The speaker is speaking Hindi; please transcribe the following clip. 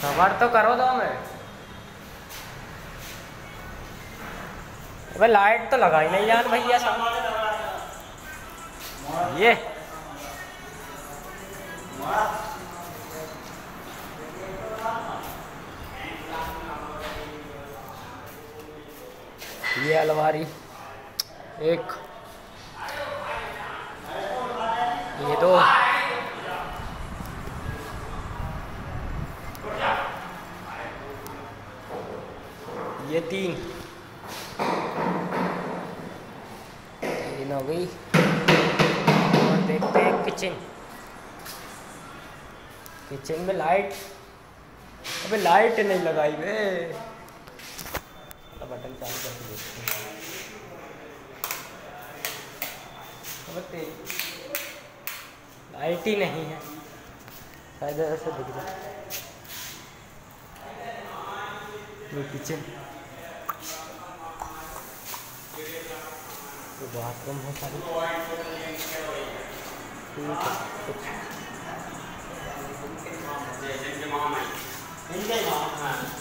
खबर तो करो 2 मिनट। अबे लाइट तो लगाई नहीं यार भैया साहब। ये अलमारी एक, ये 2, ये 3, 3 हो गई। और देखते हैं किचन। किचन में लाइट, अबे लाइट नहीं लगाई बे। बटन चालू करके देखते हैं। अबे लाइट ही नहीं है, शायद ऐसे दिख रहा है। ये किचन, तो बाथरूम है सारी। ठीक है कुछ